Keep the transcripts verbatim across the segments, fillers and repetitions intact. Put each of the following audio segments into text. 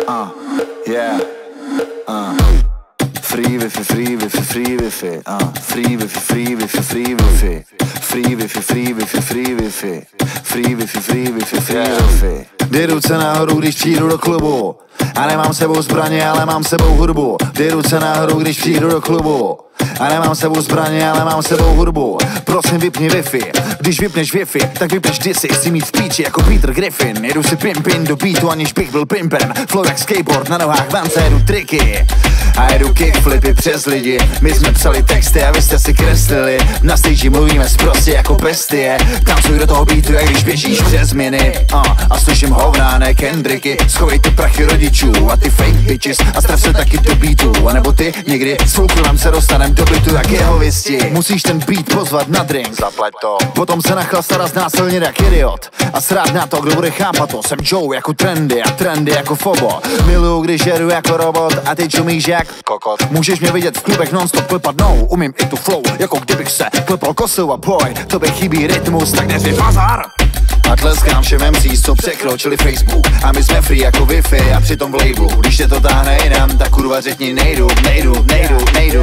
uh, yeah, uh. Free Wi-Fi, free Wi-Fi, free Wi-Fi, uh. Free Wi-Fi, free Wi-Fi, free Wi-Fi. Free Wi-Fi, free Wi-Fi, free Wi-Fi. Free Wi-Fi, free Wi-Fi, free Wi-Fi. Dej ruce nahoru, když přijdu do klubu. A nemám sebou zbraně, ale mám sebou hudbu. Dej ruce nahoru, když přijdu do klubu. A nemám sebou zbraně, ale mám sebou hudbu. Prosím, vypni Wi-Fi. Když vypneš Wi-Fi, tak vypneš disy. Chci mít v píči jako Peter Griffin. Jedu si pimpin do beatu, aniž bych byl pimpem. Flow jak skateboard, na nohách vance jedu triky. A jedu kickflipy přes lidi. My jsme psali texty a vy jste si kreslili. Na stage mluvíme sprostě jako bestie. Tancuj do toho beatu, jak když běžíš přes miny. uh, A slyším hovná, ne Kendricky. Schovej ty prachy rodičů a ty fake bitches. A straf se taky do beatu. A nebo ty někdy s folklorem se dostanem do bytu jak jeho visti. Musíš ten beat pozvat na drink. Zaplať to. Potom se nachlastat a znásilnit jak idiot. A srát na to, kdo bude chápat to. Jsem Joe jako trendy a trendy jako Fobo. Miluju, když jedu jako robot a ty čumíš jak kokot. Můžeš mě vidět v klubech non-stop klepat nou. Umím i tu flow, jako kdybych se klepal kosou a boy. Tobě chybí rytmus, tak neřvi bazar. A tleskám všem em cés, co překročili Facebook. A my jsme free jako Wi-Fi a přitom v labelu. Když tě to táhne jinam, tak kurva řekni nejdu, nejdu, nejdu, nejdu.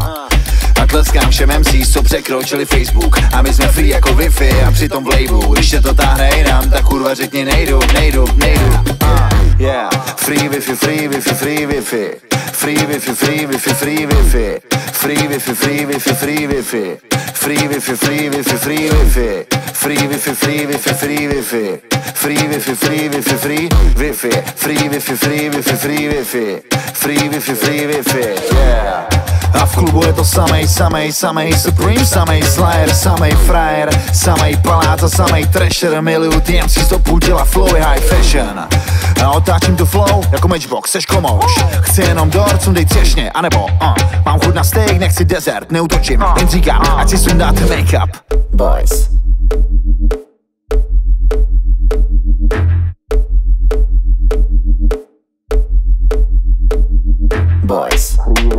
A tleskám všem em cés, co překročili Facebook. A my jsme free jako Wi-Fi a přitom v labelu. Když tě to táhne jinam, tak kurva řekni nejdu, nejdu, nejdu. Yeah, free Wi-Fi, free Wi-Fi, free Wi-Fi. Free Wi-Fi, free Wi-Fi, free Wi-Fi. Free Wi-Fi, free Wi-Fi, free Wi-Fi. Free Wi-Fi, free Wi-Fi, free Wi-Fi. Free Wi-Fi, free Wi-Fi, free Wi-Fi. Free Wi-Fi, free Wi-Fi, free Wi-Fi. Free Wi-Fi, free Wi-Fi, free Wi-Fi. Free Wi-Fi, free Wi-Fi, yeah. A v klubu je to samej, samej, samej Supreme, samej Slayer, samej frajer, samej palác a samej trasher. Miluju ty em cés, to půl děla flow je high fashion. A otáčím tu flow jako Matchbox, seš komouš. Chci jenom dort, sundej třešně, anebo uh. Mám chuť na steak, nechci dezert, neutočím, jen říkám, ať si sundáte make-up. Boys. Boys.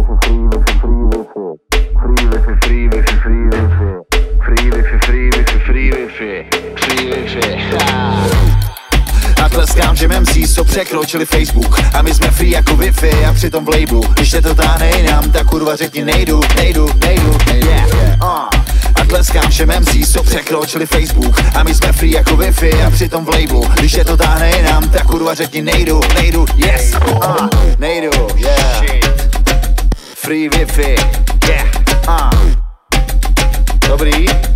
Free Wi-Fi, free Wi-Fi, free Wi-Fi. Free Wi-Fi, free Wi-Fi, free Wi-Fi. Free Wi-Fi, a tleskám všem em cés, co překročili Facebook. A my jsme free jako Wi-Fi a přitom v labelu. Když tě to táhne jinam, tak kurva řekni nejdu, nejdu, nejdu, yeah. uh. A tleskám všem em cés, co překročili Facebook. A my jsme free jako Wi-Fi a přitom v labelu. Když tě to táhne jinam, tak kurva řekni nejdu, nejdu, yes. uh. Nejdu, yeah. Free Wi-Fi, yeah. uh. Dobrý.